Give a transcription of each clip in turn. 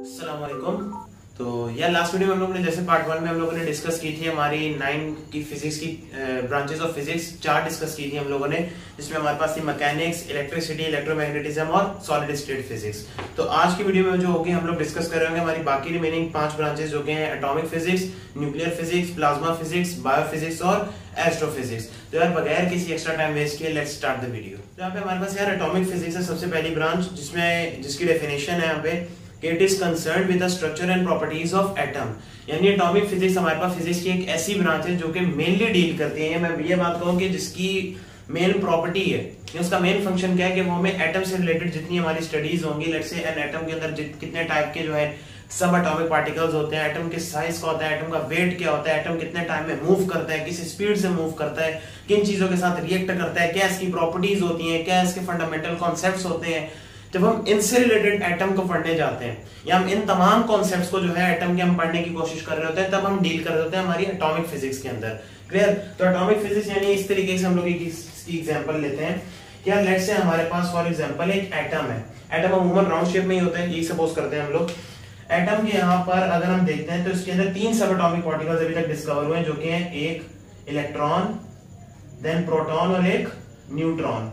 अस्सलाम वालेकुम। तो यार लास्ट वीडियो में हम लोगों ने जैसे पार्ट 1 में हम लोगों ने डिस्कस की थी हमारी 9 की फिजिक्स की ब्रांचेस ऑफ फिजिक्स 4 डिस्कस की थी हम लोगों ने, जिसमें हमारे पास थी मैकेनिक्स, इलेक्ट्रिसिटी, इलेक्ट्रोमैग्नेटिज्म और सॉलिड स्टेट फिजिक्स। तो आज की वीडियो में जो होगी हम लोग डिस्कस कर रहे होंगे हमारी बाकी रिमेनिंग 5 ब्रांचेस जो कि हैं atomic physics, nuclear physics, plasma physics, biophysics और एस्ट्रोफिजिक्स। तो यार बगैर किसी एक्स्ट्रा टाइम वेस्ट किए लेट्स स्टार्ट द वीडियो। तो यहाँ पे हमारे पास यार एटॉमिक फिजिक्स है सबसे पहली ब्रांच, जिसकी डेफिनेशन है यहाँ पे It is concerned with the structure and properties of atom। यानी एटॉमिक फिजिक्स हमारे पास फिजिक्स की एक ऐसी ब्रांच है जो कि मेनली डील करती है, मैं ये बात कहूँ कि जिसकी मेन प्रॉपर्टी है, उसका मेन फंक्शन क्या है कि वो हमें एटम से रिलेटेड जितनी हमारी स्टडीज होंगी, लेट्स से एन एटम के अंदर कितने टाइप के जो है सब एटॉमिक पार्टिकल्स होते हैं, एटम के साइज का होता है, एटम का वेट क्या होता है, एटम कितने टाइम में मूव करता है, किस स्पीड से मूव करता है, किन चीजों के साथ रिएक्ट करता है, क्या इसकी प्रॉपर्टीज होती हैं, क्या इसके फंडामेंटल कॉन्सेप्ट्स होते हैं। जब हम इनसे रिलेटेड एटम को पढ़ने जाते हैं या हम इन तमाम कॉन्सेप्ट्स को जो है एटम के हम पढ़ने की कोशिश कर रहे होते हैं, तब हम डील कर रहे होते हैं हमारी एटॉमिक फिजिक्स के अंदर। क्लियर? तो एटॉमिक फिजिक्स यानी इस तरीके से हम लोग इसकी एग्जांपल लेते हैं कि यार लेट्स से हमारे पास फॉर एग्जांपल एक एटम है। एटम अमूमन राउंड शेप में ही होता है, यही सपोज करते हैं हम लोग। एटम के यहाँ पर अगर हम देखते हैं तो इसके अंदर 3 सब एटॉमिक पार्टिकल्स अभी तक डिस्कवर हुए हैं, जो कि हैं एक इलेक्ट्रॉन, देन प्रोटॉन और एक न्यूट्रॉन।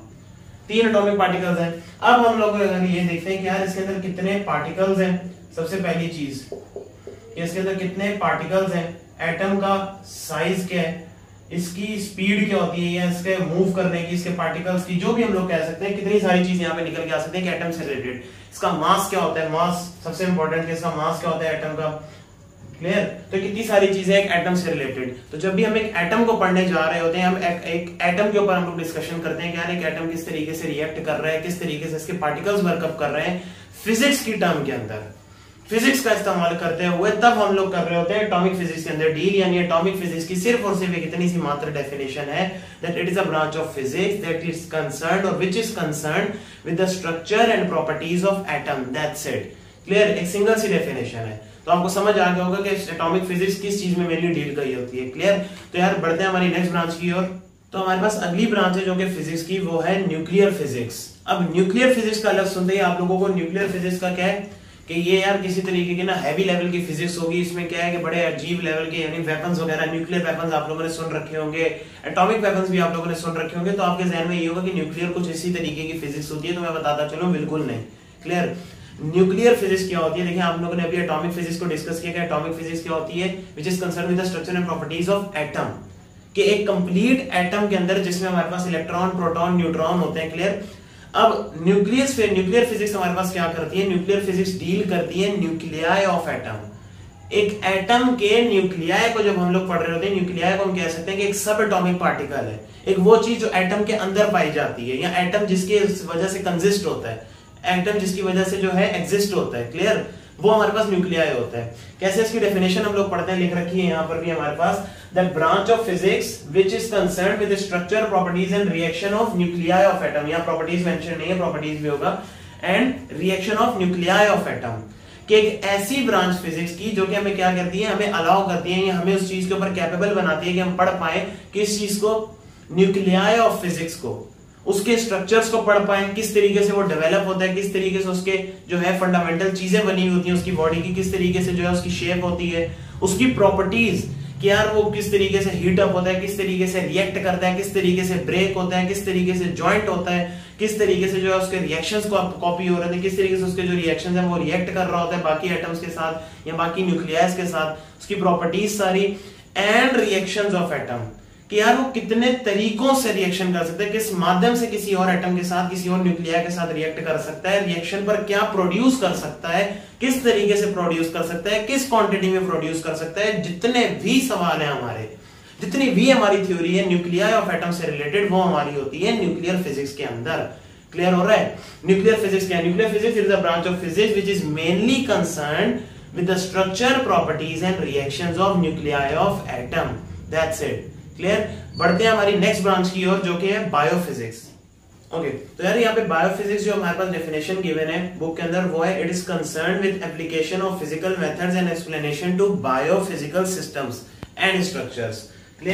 3 एटॉमिक पार्टिकल्स हैं। अब हम लोग अगर ये देखते हैं कि यार इसके अंदर कितने पार्टिकल्स हैं, सबसे पहली चीज इसके अंदर कितने पार्टिकल्स हैं, एटम का साइज क्या है, इसकी स्पीड क्या होती है या इसके मूव करने की, इसके पार्टिकल्स की, जो भी हम लोग कह सकते हैं, कितनी सारी चीजें यहाँ पे निकल के आ सकते हैं कि एटम से रिलेटेड। इसका मास क्या होता है, मास सबसे इंपॉर्टेंट है, इसका मास क्या होता है एटम का। क्लियर? तो कितनी सारी चीजें एक एटम से रिलेटेड। तो जब भी हम एक एटम को पढ़ने जा रहे होते हैं, हम एक एटम के ऊपर हम लोग डिस्कशन करते हैं कि यार एक एटम किस तरीके से रिएक्ट कर रहा है, किस तरीके से इसके पार्टिकल्स वर्कअप कर रहे हैं फिजिक्स की टर्म के अंदर, फिजिक्स का इस्तेमाल करते हुए, तब हम लोग कर रहे होते हैं एटॉमिक फिजिक्स के अंदर डील। यानी एटॉमिक फिजिक्स की सिर्फ और सिर्फ एक इतनी सी मात्र डेफिनेशन है that it is a branch of physics that is concerned और which is concerned with the structure and properties of atom, that's it. Clear? एक सिंगल सी डेफिनेशन है। तो आपको समझ आ गया होगा कि एटॉमिक फिजिक्स किस चीज में मेनली डील करी होती है। क्लियर? तो यार बढ़ते हैं हमारी नेक्स्ट ब्रांच की ओर। तो हमारे पास अगली ब्रांच है जो कि फिजिक्स की, वो है न्यूक्लियर फिजिक्स। अब न्यूक्लियर फिजिक्स का लफ्ज सुनते ही आप लोगों को न्यूक्लियर फिजिक्स का क्या है कि ये यार किसी तरीके की ना हैवी लेवल की फिजिक्स होगी। इसमें क्या है कि बड़े अजीब लेवल के यानी वेपन्स वगैरह, न्यूक्लियर वेपन्स आप लोगों ने सुन रखे होंगे, एटॉमिक वेपन्स भी आप लोगों ने सुन रखे होंगे। तो आपके जहन में ये होगा कि न्यूक्लियर कुछ इसी तरीके की फिजिक्स होती है। तो मैं बताता चलूं, बिल्कुल नहीं। क्लियर? न्यूक्लियर फिजिक्स क्या होती है? देखिए आप लोगों ने अभी एटॉमिक फिजिक्स को डिस्कस किया कि एटॉमिक फिजिक्स क्या होती है, which is concerned with the structure and properties of atom. कि एक कंप्लीट एटम के अंदर जिसमें हमारे पास इलेक्ट्रॉन, प्रोटॉन, न्यूट्रॉन होते हैं। क्लियर? अब न्यूक्लियर फिजिक्स हमारे पास क्या करती है? न्यूक्लियर फिजिक्स डील करती है न्यूक्लियाई ऑफ एटम। एक एटम के न्यूक्लियाई को जब हम लोग पढ़ रहे होते हैं, न्यूक्लियाई को हम कह सकते हैं कि एक सब एटॉमिक पार्टिकल है, एक वो चीज जो एटम के अंदर पाई जाती है, या एटम जिसके वजह से कंसिस्ट होता है, एटम जिसकी वजह से जो है एग्जिस्ट होता है। क्लियर? वो हमारे पास न्यूक्लियाई होता है। कैसे इसकी डेफिनेशन हम लोग पढ़ते हैं, लिख रखी है यहाँ पर भी हमारे पास, that branch of physics which is concerned with the structure, properties and reaction of nuclei of atom. यहाँ प्रॉपर्टीज मेंशन नहीं है, प्रॉपर्टीज भी होगा, and reaction of nuclei of atom. कि एक ऐसी ब्रांच फिजिक्स की जो कि हमें क्या करती है, हमें अलाउ करती है या हमें उस चीज के ऊपर कैपेबल बनाती है कि हम पढ़ पाए किस चीज को, न्यूक्लियाई ऑफ फिजिक्स को, उसके स्ट्रक्चर्स को पढ़ पाए, किस तरीके से वो डेवलप होता है, किस तरीके से उसके जो है फंडामेंटल चीजें बनी होती हैं उसकी बॉडी की, किस तरीके से जो है उसकी शेप होती है, उसकी प्रॉपर्टीज कि यार वो किस तरीके से हीट अप होता है, किस तरीके से रिएक्ट करता है, किस तरीके से ब्रेक होता है, किस तरीके से जॉइंट होता है, किस तरीके से जो है उसके रिएक्शंस को कॉपी हो रहे थे, किस तरीके से उसके जो रिएक्शंस हैं वो रिएक्ट कर रहा होता है बाकी एटम्स के साथ या बाकी न्यूक्लियस के साथ, उसकी प्रॉपर्टीज सारी, एंड रिएक्शंस ऑफ एटम कि यार वो कितने तरीकों से रिएक्शन कर सकता है, किस माध्यम से किसी और एटम के साथ, किसी और न्यूक्लियाई के साथ रिएक्ट कर सकता है, रिएक्शन पर क्या प्रोड्यूस कर सकता है, किस तरीके से प्रोड्यूस कर सकता है, किस क्वांटिटी में प्रोड्यूस कर सकता है। जितने भी सवाल हैं हमारे, जितनी भी हमारी थ्योरी है न्यूक्लियाई ऑफ एटम से रिलेटेड, वो हमारी होती है न्यूक्लियर फिजिक्स के अंदर। क्लियर हो रहा है? न्यूक्लियर फिजिक्स क्या है? Nuclear physics is a branch of physics which is mainly concerned with the structure, properties and reactions of nuclei of atom, that's it. Clear? बढ़ते हैं हमारी नेक्स्ट ब्रांच की ओर जो कि है बायोफिजिक्स। ओके, तो यार यहाँ पे बायोफिजिक्स जो हमारे पास डेफिनेशन गिवन है बुक के अंदर, वो है it is concerned with application of physical methods and explanation to biophysical systems and structures. Clear?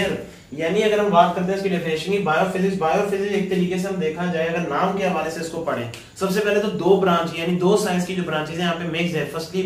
यानी अगर हम बात करते हैं इसकी डेफिनेशन की, बायोफिजिक्स एक तरीके से हम देखा जाए अगर नाम के हवाले से इसको पढ़ें, सबसे पहले तो दो ब्रांच यानी दो साइंस की जो ब्रांचेस हैं यहाँ पे मिक्स है। फर्स्टली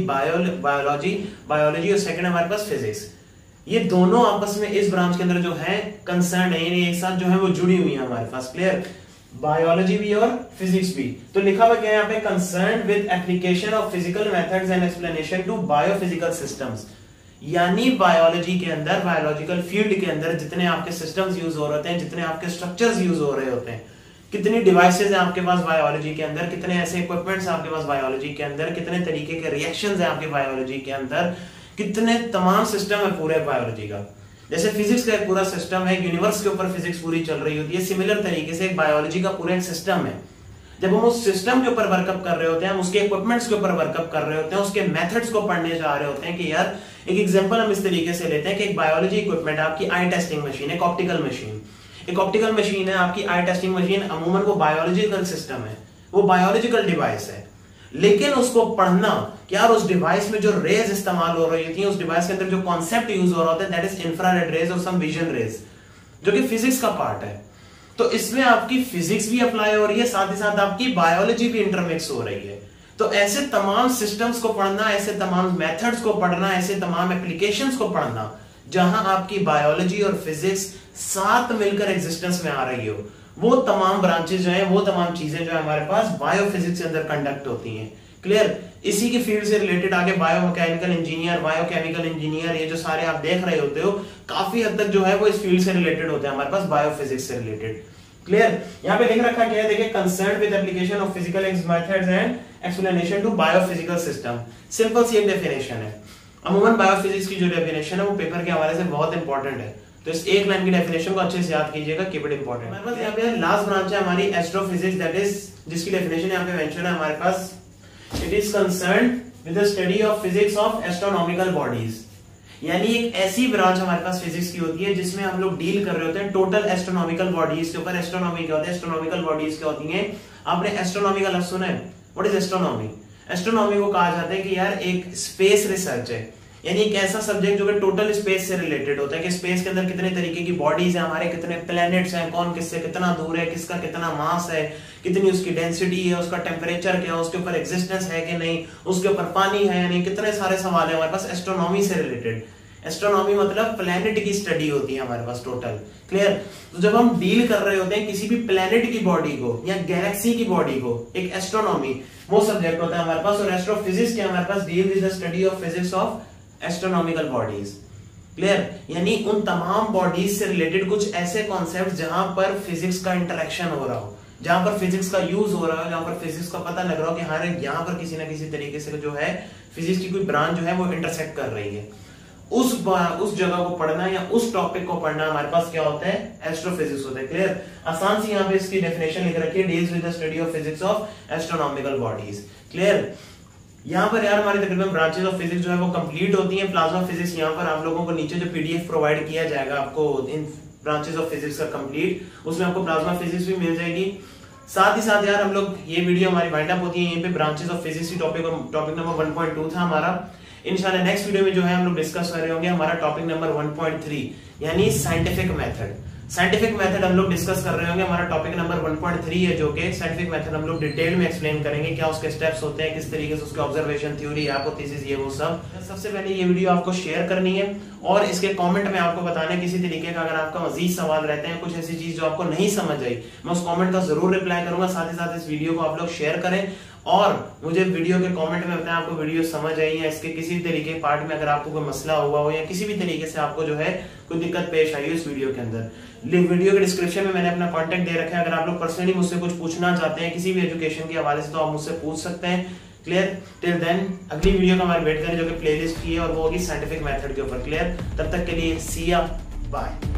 बायोलॉजी और सेकंड हमारे पास फिजिक्स। ये दोनों आपस में इस ब्रांच के अंदर जो है कंसर्न है, यानी एक साथ जो है वो जुड़ी हुई है हमारे पास। क्लियर? बायोलॉजी भी और फिजिक्स भी। तो लिखा हुआ क्या है यहाँ पे, concern with application of physical methods and explanation to biophysical systems. यानी बायोलॉजी के अंदर, बायोलॉजिकल फील्ड के अंदर जितने आपके सिस्टम्स यूज हो रहे होते हैं, जितने आपके स्ट्रक्चर्स यूज हो रहे होते हैं, कितनी डिवाइसेस हैं आपके पास बायोलॉजी के अंदर, कितने ऐसे इक्विपमेंट्स आपके पास बायोलॉजी के अंदर, कितने तरीके के रिएक्शंस हैं आपके बायोलॉजी के अंदर, कितने तमाम सिस्टम है पूरे बायोलॉजी का। जैसे फिजिक्स का एक पूरा सिस्टम है, यूनिवर्स के ऊपर फिजिक्स पूरी चल रही होती है, सिमिलर तरीके से एक बायोलॉजी का पूरा एक सिस्टम है। जब हम उस सिस्टम के ऊपर वर्कअप कर रहे होते हैं, हम उसके इक्विपमेंट्स के ऊपर वर्कअप कर रहे होते हैं, उसके मेथड्स को पढ़ने जा रहे होते हैं कि यार एक एग्जांपल हम इस तरीके से लेते हैं कि एक बायोलॉजी इक्विपमेंट आपकी आई टेस्टिंग मशीन, एक ऑप्टिकल मशीन, एक ऑप्टिकल मशीन है आपकी आई टेस्टिंग मशीन। अमूमन वो बायोलॉजिकल सिस्टम है, वो बायोलॉजिकल डिवाइस है, लेकिन उसको पढ़ना कि यार उस डिवाइस में जो रेज इस्तेमाल हो रही थी, उस डिवाइस के अंदर जो कॉन्सेप्ट यूज हो रहा होता है, दैट इज इंफ्रारेड रेज और सम विजन रेज, जो कि फिजिक्स का पार्ट है। तो इसमें आपकी फिजिक्स भी अप्लाई हो रही है, साथ ही साथ आपकी बायोलॉजी भी इंटरमिक्स हो रही है। तो ऐसे तमाम सिस्टम्स को पढ़ना, ऐसे तमाम मेथड्स को पढ़ना, ऐसे तमाम एप्लीकेशंस को पढ़ना जहां आपकी बायोलॉजी और फिजिक्स साथ मिलकर एग्जिस्टेंस में आ रही हो, वो तमाम ब्रांचेस जो है, वो तमाम चीजें जो है हमारे पास बायोफिजिक्स के अंदर कंडक्ट होती हैं। क्लियर? इसी की फील्ड से रिलेटेड आगे बायोमैकेनिकल इंजीनियर, बायोकेमिकल इंजीनियर, ये जो सारे आप देख रहे होते हो, काफी हद तक जो है वो इस फील्ड से रिलेटेड होते हैं हमारे पास, बायोफिजिक्स से रिलेटेड। क्लियर? यहाँ पे लिख रखा क्या है, देखिए, concern with application of physical methods and explanation to biophysical system. Simple सी एक डेफिनेशन है। अमूमन बायोफिजिक्स की जो डेफिनेशन है वो पेपर के हवाले से बहुत इंपॉर्टेंट है, तो इस एक लाइन की डेफिनेशन को अच्छे से याद कीजिएगा, कीप इट इंपॉर्टेंट। हमारे पास यहाँ पे लास्ट ब्रांच है हमारी एस्ट्रोफिजिक्स, दैट इज, जिसकी डेफिनेशन यहाँ पे मेंशन है हमारे पास, it is concerned with the study of physics of astronomical bodies. यानी एक ऐसी ब्रांच हमारे पास फिजिक्स की होती है जिसमें हम लोग डील कर रहे होते हैं टोटल एस्ट्रोनॉमिकल बॉडीज के ऊपर। एस्ट्रोनॉमी क्या होता है, एस्ट्रोनॉमिकल बॉडीज क्या होती हैं? आपने एस्ट्रोनॉमी का लफ्ज सुना है? What is astronomy? एस्ट्रोनॉमी को कहा जाता है कि यार एक स्पेस रिसर्च है, यानी एक ऐसा सब्जेक्ट जो कि टोटल स्पेस से रिलेटेड होता है कि स्पेस के अंदर कितने तरीके की बॉडीज हैं हमारे, कितने प्लैनेट्स हैं, कौन किससे कितना दूर है, किसका कितना मास है, कितनी उसकी डेंसिटी है, उसका टेम्परेचर क्या है, उसके ऊपर एग्जिस्टेंस है कि नहीं, उसके ऊपर पानी है, यानी कितने सारे सवाल है हमारे पास एस्ट्रोनॉमी से रिलेटेड। एस्ट्रोनॉमी मतलब प्लैनेट की स्टडी होती है हमारे पास टोटल। क्लियर? तो जब हम डील कर रहे होते हैं किसी भी प्लैनेट की बॉडी को या गैलेक्सी की बॉडी को, एक एस्ट्रोनॉमी वो सब्जेक्ट होता है हमारे पास। और एस्ट्रोफिजिक्स क्या हमारे पास, deal with the study of physics of astronomical bodies. Clear? यानी उन तमाम बॉडीज से रिलेटेड कुछ ऐसे कॉन्सेप्ट जहां पर फिजिक्स का इंटरेक्शन हो रहा हो, जहां पर फिजिक्स का यूज हो रहा है, जहां पर फिजिक्स का पता लग रहा हो कि हाँ यहाँ पर किसी ना किसी तरीके से जो है फिजिक्स की कोई ब्रांच जो है वो इंटरसेक्ट कर रही है, उस जगह को पढ़ना या उस टॉपिक को पढ़ना हमारे पास क्या होता है, एस्ट्रोफिजिक्स होता है। क्लियर? आसान सी यहाँ पे इसकी डेफिनेशन लिख रखी है, deals with the study of physics of astronomical bodies. Clear? यहाँ पर यार हमारी तकरीबन ब्रांचेस ऑफ फिजिक्स जो है वो कंप्लीट होती हैं। प्लाज्मा फिजिक्स यहाँ पर आप लोगों को नीचे जो पीडीएफ प्रोवाइड किया जाएगा आपको इन ब्रांचेस ऑफ फिजिक्स का कंप्लीट, उसमें आपको प्लाज्मा फिजिक्स भी मिल जाएगी। साथ ही साथ यार हम लोग, ये वीडियो हमारी वाइंड अप होती है यहीं पे ब्रांचेस ऑफ फिजिक्स की टॉपिक, और टॉपिक नंबर 1.2 था हमारा। इंशाल्लाह नेक्स्ट वीडियो में जो है हम लोग डिस्कस कर रहे होंगे हमारा टॉपिक नंबर 1.3 यानी साइंटिफिक मेथड। साइंटिफिक मेथड हम लोग डिस्कस कर रहे होंगे, हमारा टॉपिक नंबर 1.3 है, जो कि साइंटिफिक मेथड हम लोग डिटेल में एक्सप्लेन करेंगे, क्या उसके स्टेप्स होते हैं, किस तरीके से उसके ऑब्जर्वेशन, थ्योरी, हाइपोथेसिस, ये वो सब। सबसे पहले ये वीडियो आपको शेयर करनी है और इसके कमेंट में आपको बताना है किसी तरीके का अगर आपका मजीद सवाल रहते हैं, कुछ ऐसी चीज जो आपको नहीं समझ आई, मैं उस कमेंट का जरूर रिप्लाई करूंगा। साथ ही साथ इस वीडियो को आप लोग शेयर करें और मुझे वीडियो के कमेंट में बताएं आपको वीडियो समझ आई है, इसके किसी तरीके पार्ट में अगर आपको कोई मसला हुआ हो या किसी भी तरीके से आपको जो है कोई दिक्कत पेश आई हो इस वीडियो के अंदर। वीडियो के डिस्क्रिप्शन में मैंने अपना कांटेक्ट दे रखा है, अगर आप लोग पर्सनली मुझसे कुछ पूछना चाहते हैं किसी भी एजुकेशन के हवाले से तो आप मुझसे पूछ सकते हैं। क्लियर? टिल देन अगली वीडियो का हमारे वेट करें जो कि प्लेलिस्ट की है और वो होगी साइंटिफिक मेथड के ऊपर। क्लियर? तब तक के लिए सी या बाय।